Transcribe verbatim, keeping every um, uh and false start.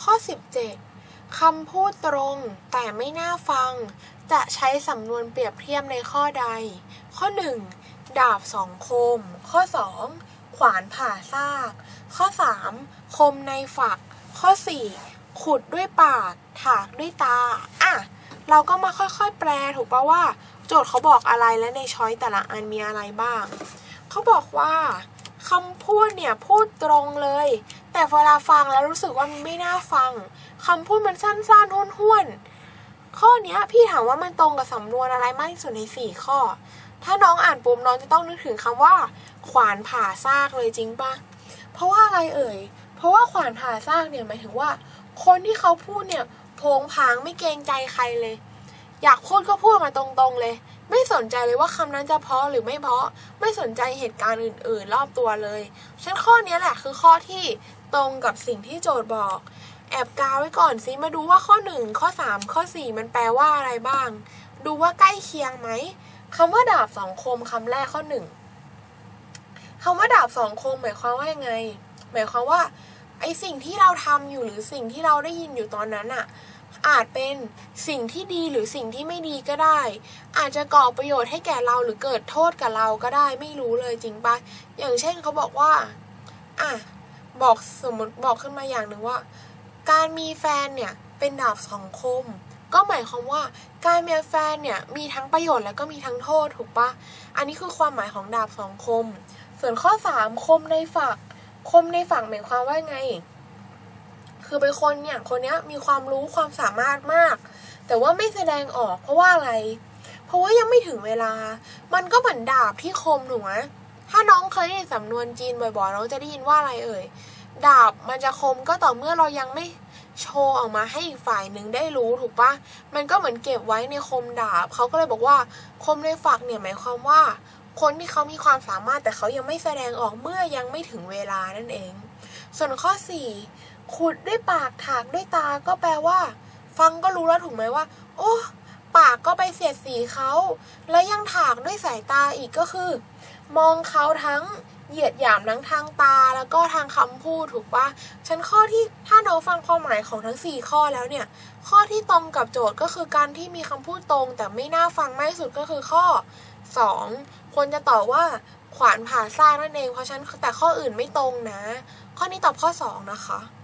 ข้อสิบเจ็ดคำพูดตรงแต่ไม่น่าฟังจะใช้สำนวนเปรียบเทียบในข้อใดข้อหนึ่งดาบสองคมข้อสองขวานผ่าซากข้อสามคมในฝักข้อสี่ขุดด้วยปากถากด้วยตาอ่ะเราก็มาค่อยๆแปลถูกปะว่าโจทย์เขาบอกอะไรและในช้อยแต่ละอันมีอะไรบ้างเขาบอกว่าคำพูดเนี่ยพูดตรงเลยแต่เวลาฟังแล้วรู้สึกว่ามันไม่น่าฟังคำพูดมันสั้นๆห้วนๆข้อนี้พี่ถามว่ามันตรงกับสำนวนอะไรมากที่สุดในสี่ข้อถ้าน้องอ่านปุ๊บน้องจะต้องนึกถึงคำว่าขวานผ่าซากเลยจริงปะเพราะว่าอะไรเอ่ยเพราะว่าขวานผ่าซากเนี่ยหมายถึงว่าคนที่เขาพูดเนี่ยโผงผางไม่เกรงใจใครเลยอยากพูดก็พูดมาตรงๆเลยไม่สนใจเลยว่าคำนั้นจะเพราะหรือไม่เพราะไม่สนใจเหตุการณ์อื่นๆรอบตัวเลยฉะนั้นข้อนี้แหละคือข้อที่ตรงกับสิ่งที่โจทย์บอกแอบกาวไว้ก่อนซิมาดูว่าข้อหนึ่งข้อสามข้อสี่มันแปลว่าอะไรบ้างดูว่าใกล้เคียงไหมคำว่าดาบสองคมคำแรกข้อหนึ่งคำว่าดาบสองคมหมายความว่ายังไงหมายความว่าไอสิ่งที่เราทำอยู่หรือสิ่งที่เราได้ยินอยู่ตอนนั้นอะอาจเป็นสิ่งที่ดีหรือสิ่งที่ไม่ดีก็ได้อาจจะก่อประโยชน์ให้แก่เราหรือเกิดโทษกับเราก็ได้ไม่รู้เลยจริงปะอย่างเช่นเขาบอกว่าอ่ะบอกสมมติบอกขึ้นมาอย่างหนึ่งว่าการมีแฟนเนี่ยเป็นดาบสองคมก็หมายความว่าการมีแฟนเนี่ยมีทั้งประโยชน์และก็มีทั้งโทษถูกปะอันนี้คือความหมายของดาบสองคมส่วนข้อสามคมในฝักคมในฝักหมายความว่าไงคือเป็นคนเนี่ยคนนี้มีความรู้ความสามารถมากแต่ว่าไม่แสดงออกเพราะว่าอะไรเพราะว่ายังไม่ถึงเวลามันก็เหมือนดาบที่คมถูกไหมถ้าน้องเคยได้ยินสำนวนจีนบ่อยๆน้องจะได้ยินว่าอะไรเอ่ยดาบมันจะคมก็ต่อเมื่อเรายังไม่โชว์ออกมาให้อีกฝ่ายหนึ่งได้รู้ถูกปะมันก็เหมือนเก็บไว้ในคมดาบเขาก็เลยบอกว่าคมในฝักเนี่ยหมายความว่าคนที่เขามีความสามารถแต่เขายังไม่แสดงออกเมื่อยังไม่ถึงเวลานั่นเองส่วนข้อสี่ขุดด้วยปากถากด้วยตาก็แปลว่าฟังก็รู้แล้วถูกไหมว่าโอ้ปากก็ไปเสียดสีเขาแล้วยังถากด้วยสายตาอีกก็คือมองเขาทั้งเหยียดหยามทั้งทางตาแล้วก็ทางคำพูดถูกปะฉันข้อที่ถ้าน้องฟังความหมายของทั้งสี่ข้อแล้วเนี่ยข้อที่ตรงกับโจทย์ก็คือการที่มีคำพูดตรงแต่ไม่น่าฟังมากที่สุดก็คือข้อสองควรจะตอบว่าขวานผ่าซากนั่นเองเพราะฉะนั้นแต่ข้ออื่นไม่ตรงนะข้อนี้ตอบข้อสองนะคะ